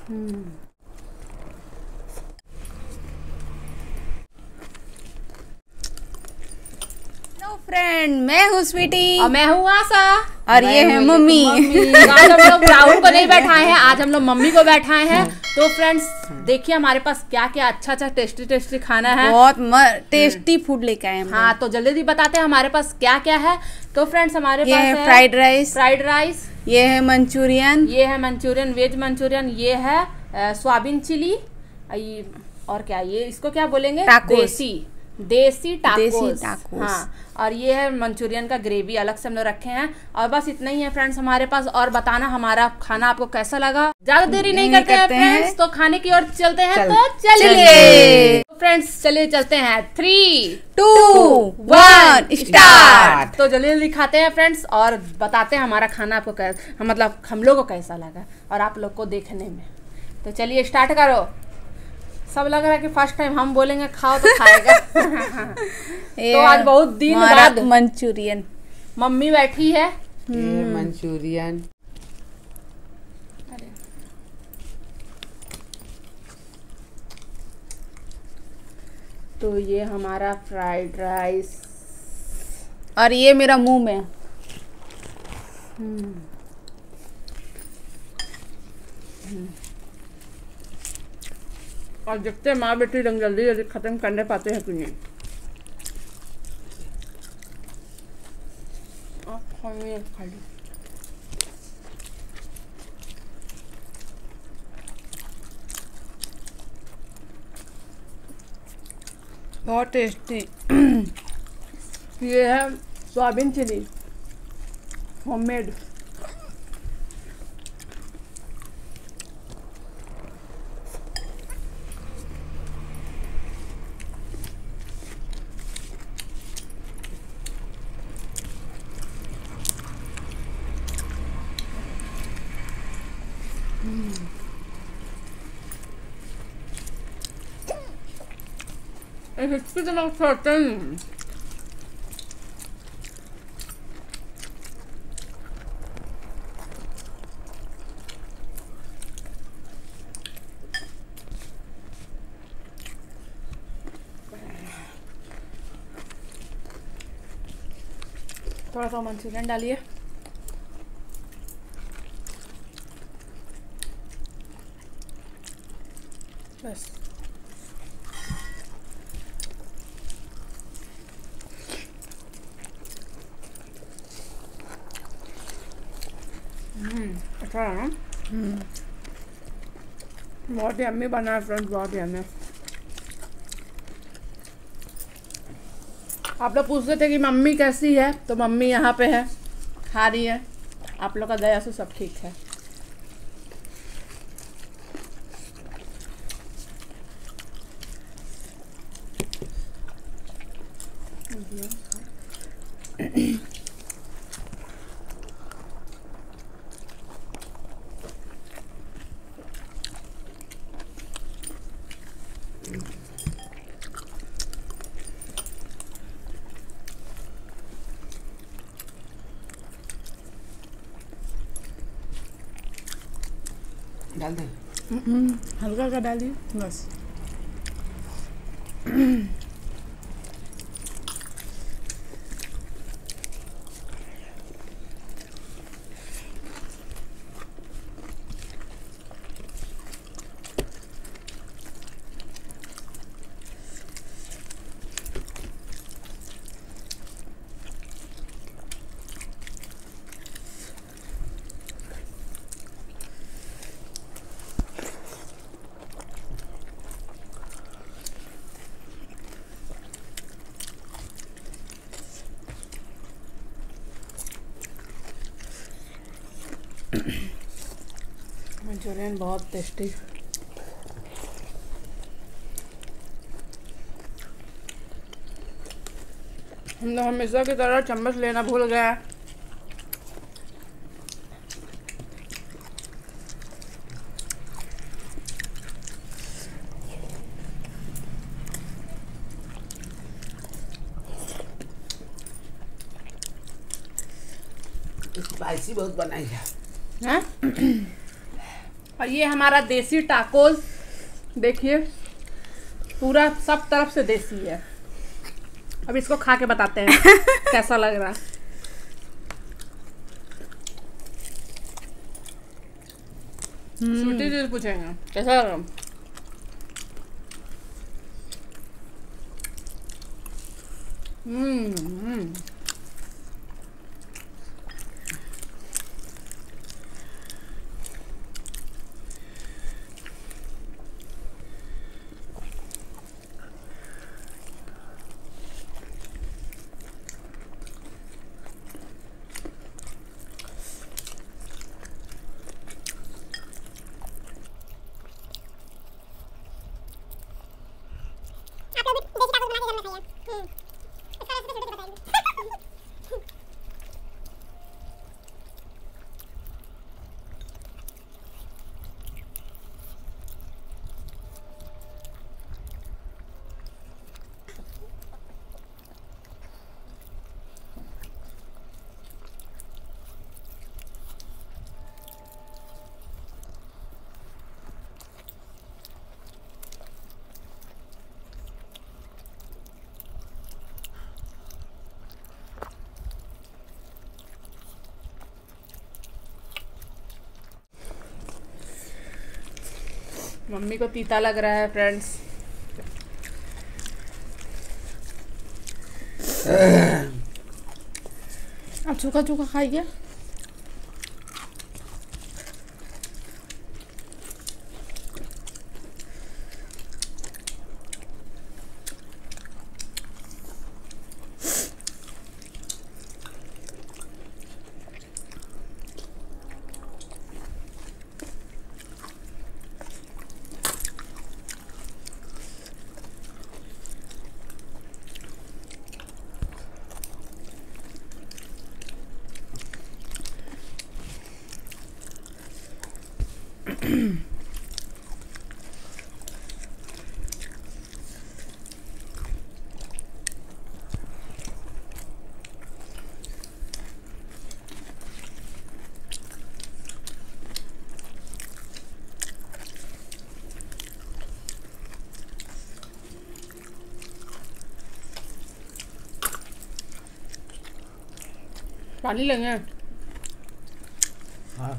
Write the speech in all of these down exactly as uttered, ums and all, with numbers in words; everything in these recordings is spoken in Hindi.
फ्रेंड, मैं हूँ स्वीटी और मैं हूँ आशा और ये है मम्मी। आज हम लोग राहुल को नहीं बैठाए हैं, आज हम लोग मम्मी को बैठाए हैं। तो फ्रेंड्स देखिए हमारे पास क्या क्या अच्छा अच्छा टेस्टी टेस्टी खाना है, बहुत टेस्टी फूड लेके आए हैं। हाँ तो जल्दी जल्दी बताते हैं हमारे पास क्या क्या है। तो फ्रेंड्स हमारे ये पास है है फ्राइड राइस, फ्राइड राइस, ये है मंचूरियन, ये है मंचूरियन, वेज मंचूरियन, ये है सोयाबीन चिली, और क्या ये इसको क्या बोलेंगे, देसी देसी टाकोस। हाँ, और ये है मंचूरियन का ग्रेवी अलग से हम लोग रखे हैं। और बस इतना ही है फ्रेंड्स हमारे पास। और बताना हमारा खाना आपको कैसा लगा। ज्यादा देरी नहीं करते, करते हैं फ्रेंड्स, तो खाने की ओर चलते हैं। चल, तो चलिए फ्रेंड्स, चलिए चलते हैं। Three two one start. तो जल्दी जल्दी खाते हैं फ्रेंड्स और बताते हैं हमारा खाना आपको कैसा, मतलब हम लोग को कैसा लगा और आप लोग को देखने में। तो चलिए स्टार्ट करो। सब लग रहा है कि फर्स्ट टाइम हम बोलेंगे खाओ तो खाएगा। तो आज बहुत दिन बाद मंचूरियन मम्मी बैठी है। ये मंचूरियन, तो ये हमारा फ्राइड राइस, और ये मेरा मुंह में। और देखते हैं माँ बेटी रंग जल्दी जल्दी खत्म करने पाते हैं कि नहीं। खाली बहुत टेस्टी। ये है सोयाबीन चिली होममेड। कितना खाते हैं थोड़ा सा मंचूरियन डालिए। बस अच्छा है ना। बहुत ही यम्मी बना है फ्रेंड्स, बहुत ही यम्मी। आप लोग पूछते थे कि मम्मी कैसी है, तो मम्मी यहाँ पे है, खा रही है। आप लोग का दया से सब ठीक है। डाल दें, हल्का का डालिए बस। मंचूरियन बहुत टेस्टी। हम लोग हमेशा की तरह चम्मच लेना भूल गया। स्पाइसी बहुत बनाई है। हाँ? और ये हमारा देसी टाकोस, देखिए पूरा सब तरफ से देसी है। अब इसको खा के बताते हैं कैसा लग रहा है। छोटी चीज पूछेंगे कैसा लग रहा। हम्म मम्मी को तीता लग रहा है फ्रेंड्स। अब चूखा चूखा खाइए। पानी लेंगे। हाँ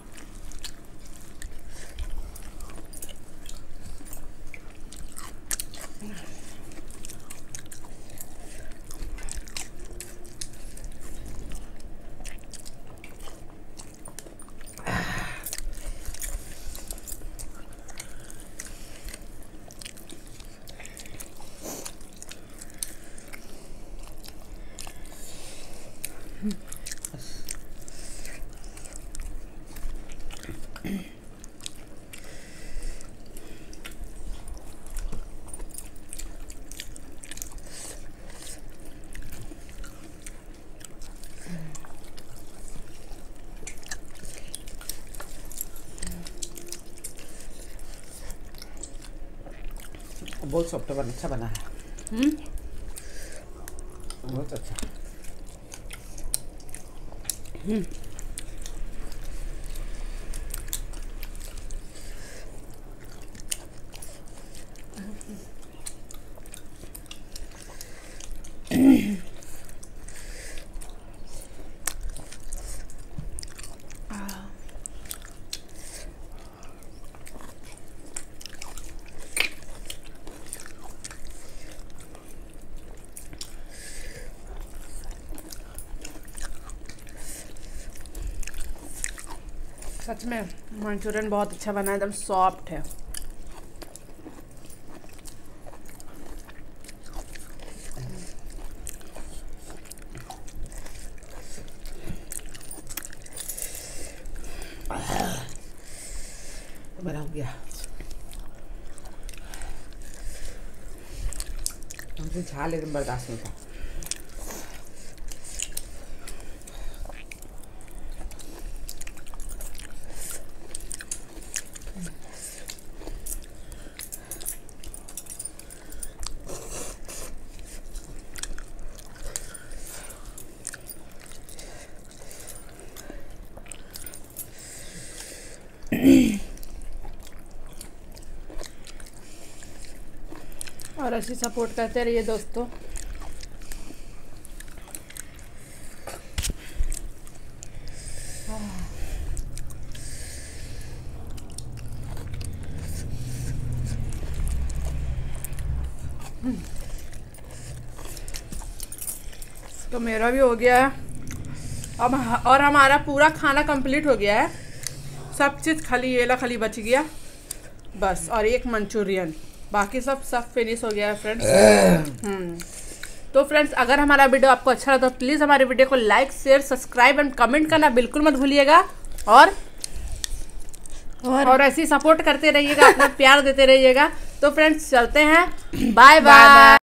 बहुत सॉफ्ट बना, अच्छा बना है। हम्म बहुत अच्छा। हम्म सच में मंचूरियन बहुत अच्छा बना है, एकदम सॉफ्ट है। बना हो गया। हमसे छाल एकदम बर्दाश्त नहीं था। और ऐसी सपोर्ट करते रहिए दोस्तों। तो मेरा भी हो गया है अब, और हमारा पूरा खाना कंप्लीट हो गया है। सब चीज़ खाली ये ला खाली बच गया बस, और एक मंचूरियन, बाकी सब सब फिनिश हो गया है फ्रेंड्स। हम्म तो फ्रेंड्स, अगर हमारा वीडियो आपको अच्छा लगा तो प्लीज़ हमारे वीडियो को like, share, subscribe and comment करना बिल्कुल मत भूलिएगा। और और, और ऐसे ही सपोर्ट करते रहिएगा, अपना प्यार देते रहिएगा। तो फ्रेंड्स चलते हैं, बाय बाय।